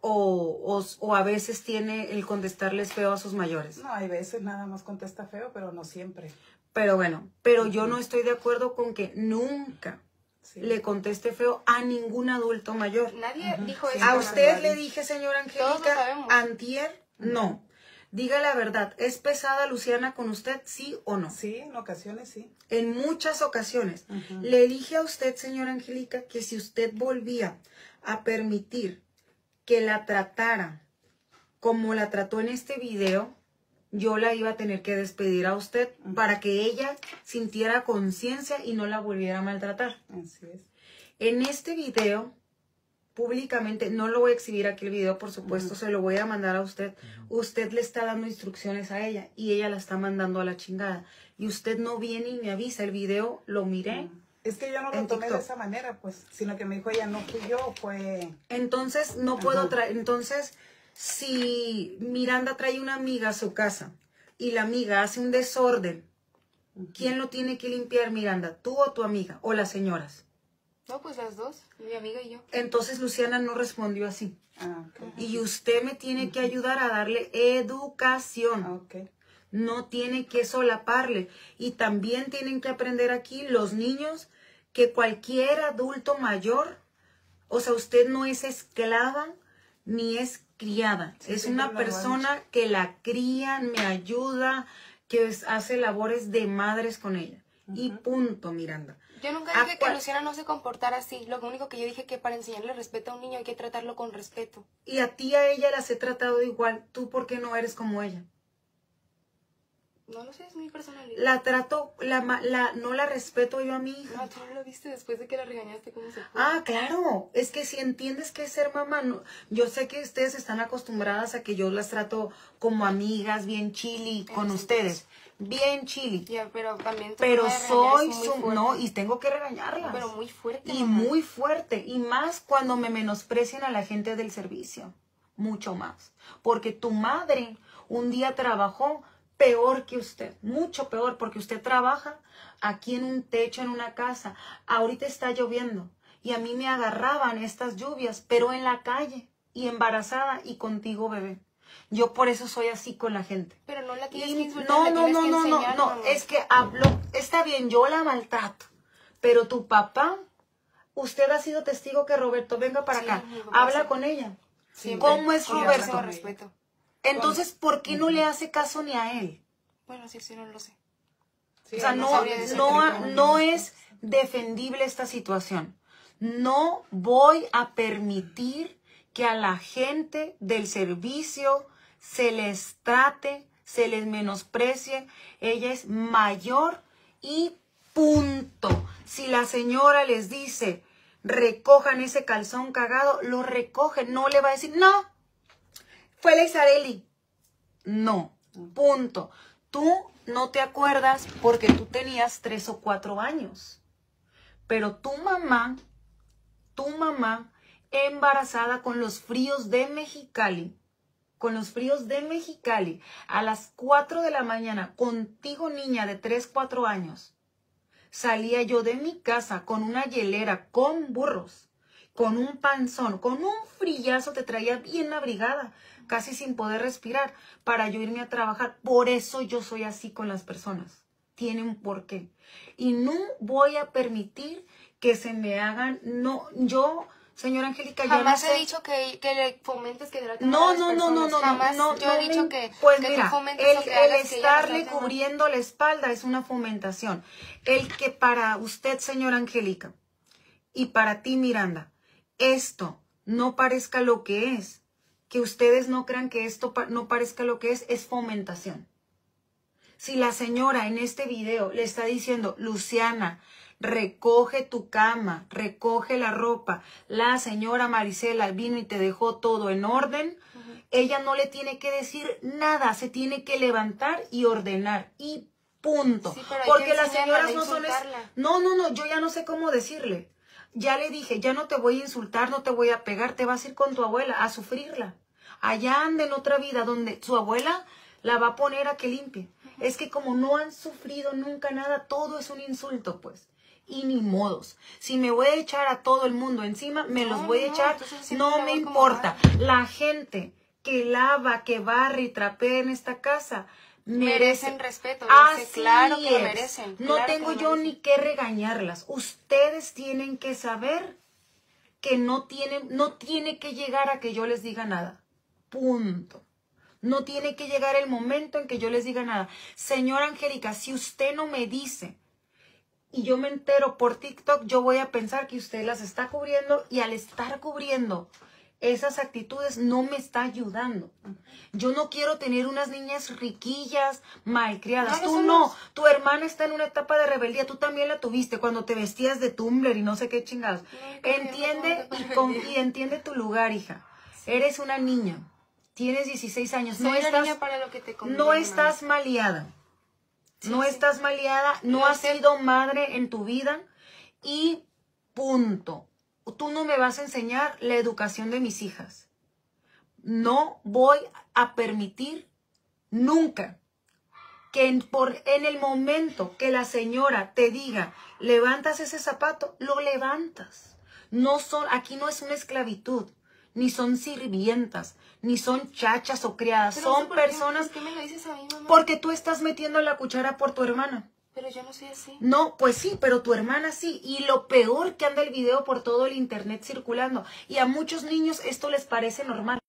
o a veces tiene el contestarles feo a sus mayores? No, hay veces nada más contesta feo, pero no siempre. Pero bueno, pero yo no estoy de acuerdo con que nunca le conteste feo a ningún adulto mayor. Nadie dijo eso. A usted le dije, señora Angélica, antier, antier, no. Diga la verdad, ¿es pesada Luciana con usted, sí o no? Sí, en ocasiones sí. En muchas ocasiones. Le dije a usted, señora Angélica, que si usted volvía a permitir que la tratara como la trató en este video, yo la iba a tener que despedir a usted para que ella sintiera conciencia y no la volviera a maltratar. Así es. En este video, públicamente, no lo voy a exhibir aquí el video, por supuesto, se lo voy a mandar a usted. Usted le está dando instrucciones a ella y ella la está mandando a la chingada. Y usted no viene y me avisa, el video lo miré. Es que yo no lo tomé de esa manera, pues, sino que me dijo ella, no fui yo, fue... Entonces, no puedo traer, entonces... Si Miranda trae una amiga a su casa y la amiga hace un desorden, ¿quién lo tiene que limpiar, Miranda? ¿Tú o tu amiga? ¿O las señoras? No, pues las dos, mi amiga y yo. Entonces Luciana no respondió así. Okay. Y usted me tiene que ayudar a darle educación. Okay. No tiene que solaparle. Y también tienen que aprender aquí los niños que cualquier adulto mayor, o sea, usted no es esclava ni es criada, sí, es una persona que la crían, me ayuda, que hace labores de madres con ella. Y punto, Miranda. Yo nunca dije que Luciana no se comportara así. Lo único que yo dije que para enseñarle respeto a un niño hay que tratarlo con respeto. Y a ti, a ella las he tratado igual. ¿Tú por qué no eres como ella? No lo sé, es mi personalidad. La trato, no la respeto yo a mi hija. No, tú no lo viste después de que la regañaste, ¿cómo se fue? Ah, claro. Es que si entiendes que es ser mamá, no, yo sé que ustedes están acostumbradas a que yo las trato como amigas, bien chili con ustedes. Bien chili. Ya, pero también pero soy su... No, y tengo que regañarlas. Pero muy fuerte, y mamá. muy fuerte. Y más cuando me menosprecian a la gente del servicio. Mucho más. Porque tu madre un día trabajó peor que usted, mucho peor, porque usted trabaja aquí en un techo, en una casa. Ahorita está lloviendo y a mí me agarraban estas lluvias, pero en la calle y embarazada y contigo, bebé. Yo por eso soy así con la gente. Pero no la tienes que insultar, no, es que hablo, está bien, yo la maltrato, pero tu papá, usted ha sido testigo que Roberto, venga para acá, habla con ella. Siempre. ¿Cómo es Roberto? Respeto. Entonces, ¿por qué no le hace caso ni a él? Bueno, sí, no lo sé. Sí, o sea, no es defendible esta situación. No voy a permitir que a la gente del servicio se les trate, se les menosprecie. Ella es mayor y punto. Si la señora les dice, recojan ese calzón cagado, lo recogen. No le va a decir, no. Fue la Isareli. No, punto. Tú no te acuerdas porque tú tenías 3 o 4 años. Pero tu mamá, embarazada con los fríos de Mexicali, a las 4 de la mañana, contigo niña de 3, 4 años, salía yo de mi casa con una hielera, con burros, con un panzón, con un frillazo, te traía bien abrigada, casi sin poder respirar, para yo irme a trabajar. Por eso yo soy así con las personas. Tiene un porqué. Y no voy a permitir que se me hagan, no, yo, señora Angélica, yo jamás no sé. He dicho que le fomentes que traten no, a las personas. Jamás yo he dicho que, pues que mira, tú fomentes el estarle cubriendo la espalda es una fomentación. El que para usted, señora Angélica, y para ti, Miranda, esto no parezca lo que es, que ustedes no crean que esto no parezca lo que es fomentación. Si la señora en este video le está diciendo, Luciana, recoge tu cama, recoge la ropa, la señora Marisela vino y te dejó todo en orden, ella no le tiene que decir nada, se tiene que levantar y ordenar, y punto. Sí, porque las señoras no son... No, yo ya no sé cómo decirle. Ya le dije, ya no te voy a insultar, no te voy a pegar, te vas a ir con tu abuela a sufrirla. Allá anda en otra vida donde su abuela la va a poner a que limpie. Es que como no han sufrido nunca nada, todo es un insulto, pues. y ni modos. Si me voy a echar a todo el mundo encima, me los voy a echar, no me importa. La gente que lava, que barre y trapea en esta casa merecen respeto. Claro que lo merecen. No tengo yo ni que regañarlas. Ustedes tienen que saber que no tiene que llegar a que yo les diga nada. Punto. No tiene que llegar el momento en que yo les diga nada. Señora Angélica, si usted no me dice y yo me entero por TikTok, yo voy a pensar que usted las está cubriendo, y al estar cubriendo esas actitudes no me está ayudando. Yo no quiero tener unas niñas riquillas, malcriadas. Tú no. Tu hermana está en una etapa de rebeldía. Tú también la tuviste cuando te vestías de Tumblr y no sé qué chingados. Entiende y entiende tu lugar, hija. Sí. Eres una niña. Tienes 16 años. No estás maleada. No estás maleada. No has sido madre en tu vida. Y punto. Tú no me vas a enseñar la educación de mis hijas. No voy a permitir nunca que en el momento que la señora te diga, levantas ese zapato, lo levantas. Aquí no es una esclavitud, ni son sirvientas, ni son chachas o criadas. Pero son personas... ¿Por qué me lo dices a mí, mamá? Porque tú estás metiendo la cuchara por tu hermana. Pero yo no soy así. No, pues sí, pero tu hermana sí. Y lo peor, que anda el video por todo el internet circulando. Y a muchos niños esto les parece normal.